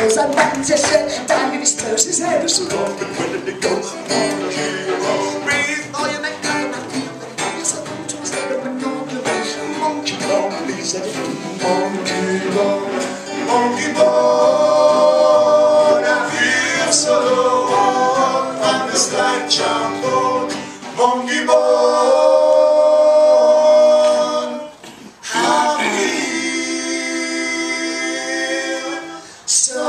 toes and buttons his shirt, down in his toes, his head is so long and ready to go. Breathe all your neck, cover that feel that he's a come to his head of an obligation. Monkey bone, please let it go. Monkey bone, monkey bone, I feel so low on this light jumbo. Monkey bone, I feel so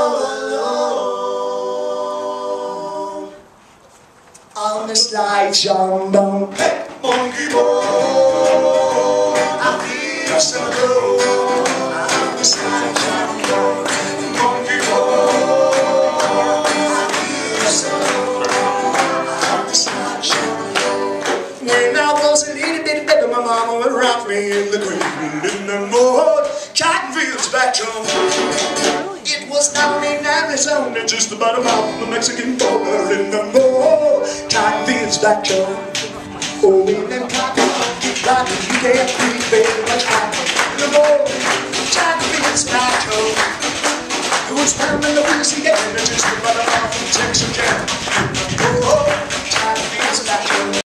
alone on this light jumbo. Hey, monkey bone, I feel so low on this light jumbo. Monkey bone, I feel so low on this light jumbo. When I was a little bitty baby, my mama would rock me in the cradle in the mud. Cotton fields back home. It was down in Arizona, just about a mile from the Mexican border in the mud. Cotton fields back home. Oh, in them cotton fields, like you can't breathe very much cotton in the mud. Cotton fields back home. It was down in Louisiana, just about a mile from Texarkana.